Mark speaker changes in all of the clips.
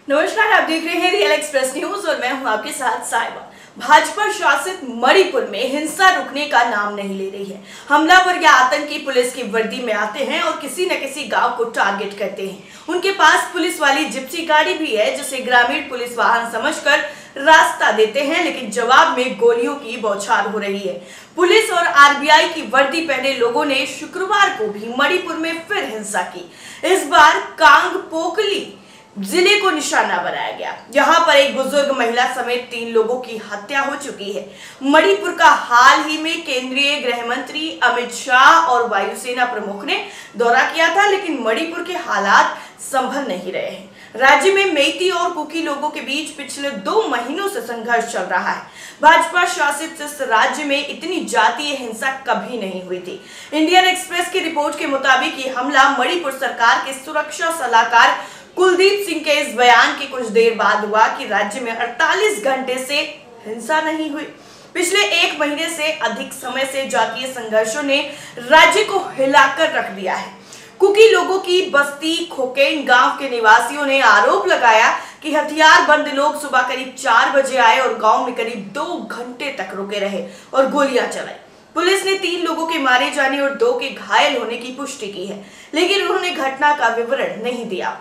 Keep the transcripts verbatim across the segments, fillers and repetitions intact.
Speaker 1: नमस्कार, आप देख रहे हैं रियल एक्सप्रेस न्यूज और मैं हूं आपके साथ साहिबा। भाजपा शासित मणिपुर में हिंसा रुकने का नाम नहीं ले रही है। हमलावर या आतंकी पुलिस की वर्दी में आते हैं और किसी न किसी गांव को टारगेट करते हैं। उनके पास पुलिस वाली जिप्सी गाड़ी भी है जिसे ग्रामीण पुलिस वाहन समझकर रास्ता देते हैं, लेकिन जवाब में गोलियों की बौछार हो रही है। पुलिस और आरबीआई की वर्दी पहने लोगों ने शुक्रवार को भी मणिपुर में फिर हिंसा की। इस बार कांगपोकली जिले को निशाना बनाया गया। यहाँ पर एक बुजुर्ग महिला समेत तीन लोगों की हत्या हो चुकी है। मणिपुर का हाल ही में केंद्रीय गृह मंत्री अमित शाह और वायुसेना प्रमुख ने दौरा किया था, लेकिन मणिपुर के हालात संभल नहीं रहे हैं। राज्य में मेइती और कुकी लोगों के बीच पिछले दो महीनों से संघर्ष चल रहा है। भाजपा शासित इस राज्य में इतनी जातीय हिंसा कभी नहीं हुई थी। इंडियन एक्सप्रेस की रिपोर्ट के मुताबिक ये हमला मणिपुर सरकार के सुरक्षा सलाहकार कुलदीप सिंह के इस बयान के कुछ देर बाद हुआ कि राज्य में अड़तालीस घंटे से हिंसा नहीं हुई। पिछले एक महीने से अधिक समय से जातीय संघर्षों ने राज्य को हिलाकर रख दिया है। कुकी लोगों की बस्ती खोकेन गांव के निवासियों ने आरोप लगाया कि हथियार बंद लोग सुबह करीब चार बजे आए और गांव में करीब दो घंटे तक रुके रहे और गोलियां चलाई। पुलिस ने तीन लोगों के मारे जाने और दो के घायल होने की पुष्टि की है, लेकिन उन्होंने घटना का विवरण नहीं दिया।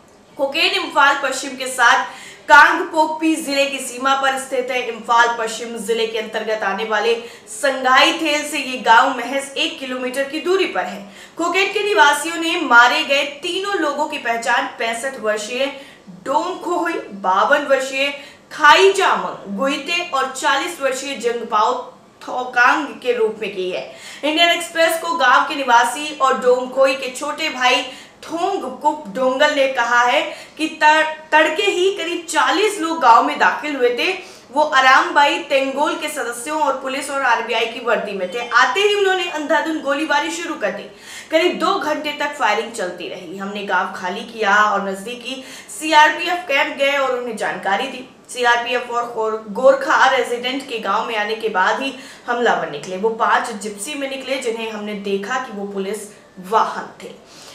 Speaker 1: खोकेन इम्फाल पश्चिम के साथ कांगपोकपी जिले की सीमा पर स्थित है। इम्फाल पश्चिम जिले के अंतर्गत आने वाले संगाई थेल से ये गांव महज एक किलोमीटर की दूरी पर है। खोकेन के निवासियों ने मारे गए तीनों लोगों की पहचान पैंसठ वर्षीय डोंगखोई, बावन वर्षीय खाई जामंग गुइते और चालीस वर्षीय जंगपाओ थोकांग के रूप में की है। इंडियन एक्सप्रेस को गांव के निवासी और डोंगखोई के छोटे भाई थोंग कुप डोंगल ने कहा है कि तड़के ही करीब चालीस लोग गांव में दाखिल हुए थे। वो आरामबाई तेंगोल के सदस्यों और पुलिस और आरबीआई की वर्दी में थे। आते ही उन्होंने अंधाधुंध गोलीबारी शुरू कर दी। करीब दो घंटे तक फायरिंग चलती रही। हमने गांव खाली किया और नजदीकी सीआरपीएफ कैंप गए और उन्हें जानकारी दी। सीआरपीएफ और गोरखा रेजिडेंट के गांव में आने के बाद ही हमलावर निकले। वो पांच जिप्सी में निकले जिन्हें हमने देखा कि वो पुलिस वाहन थे।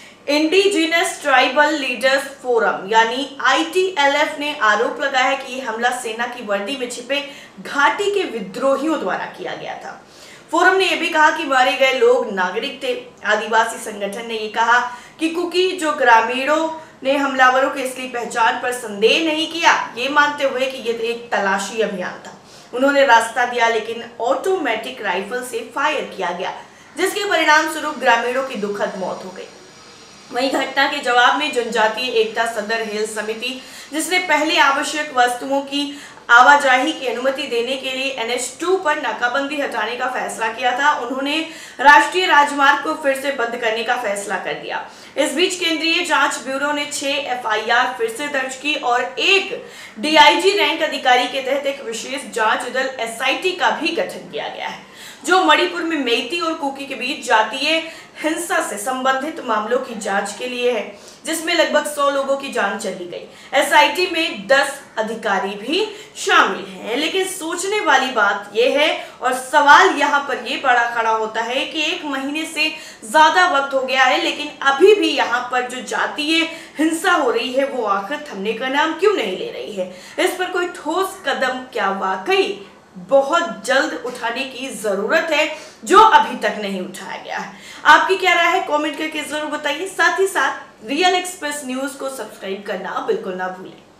Speaker 1: इंडिजिनस ट्राइबल लीडर्स फोरम यानी आई टी एल एफ ने आरोप लगाया है कि यह हमला सेना की वर्दी में छिपे घाटी के विद्रोहियों द्वारा किया गया था। फोरम ने यह भी कहा कि मारे गए लोग नागरिक थे। आदिवासी संगठन ने यह कहा कि कुकी जो ग्रामीणों ने हमलावरों की असली पहचान पर संदेह नहीं किया, ये मानते हुए कि यह एक तलाशी अभियान था। उन्होंने रास्ता दिया, लेकिन ऑटोमेटिक राइफल से फायर किया गया, जिसके परिणाम स्वरूप ग्रामीणों की दुखद मौत हो गई। वहीं घटना के जवाब में जनजातीय एकता सदर हिल समिति, जिसने पहले आवश्यक वस्तुओं की आवाजाही की अनुमति देने के लिए एन एच टू पर नाकाबंदी हटाने का फैसला किया था, उन्होंने राष्ट्रीय राजमार्ग को फिर से बंद करने का फैसला कर दिया। इस बीच केंद्रीय जांच ब्यूरो ने छह एफ आई आर फिर से दर्ज की और एक डी आई जी रैंक अधिकारी के तहत एक विशेष जांच दल एस आई टी का भी गठन किया गया है, जो मणिपुर में मेइती और कुकी के बीच जातीय हिंसा से संबंधित मामलों की जांच के लिए है, जिसमें लगभग सौ लोगों की जान चली गई। एस आई टी में दस अधिकारी भी शामिल हैं। लेकिन सोचने वाली बात यह है और सवाल यहाँ पर यह बड़ा खड़ा होता है कि एक महीने से ज्यादा वक्त हो गया है, लेकिन अभी भी यहाँ पर जो जातीय हिंसा हो रही है वो आखिर थमने का नाम क्यों नहीं ले रही है। इस पर कोई ठोस कदम क्या वाकई बहुत जल्द उठाने की जरूरत है, जो अभी तक नहीं उठाया गया है। आपकी क्या राय है, कमेंट करके जरूर बताइए। साथ ही साथ रियल एक्सप्रेस न्यूज को सब्सक्राइब करना बिल्कुल ना भूलें।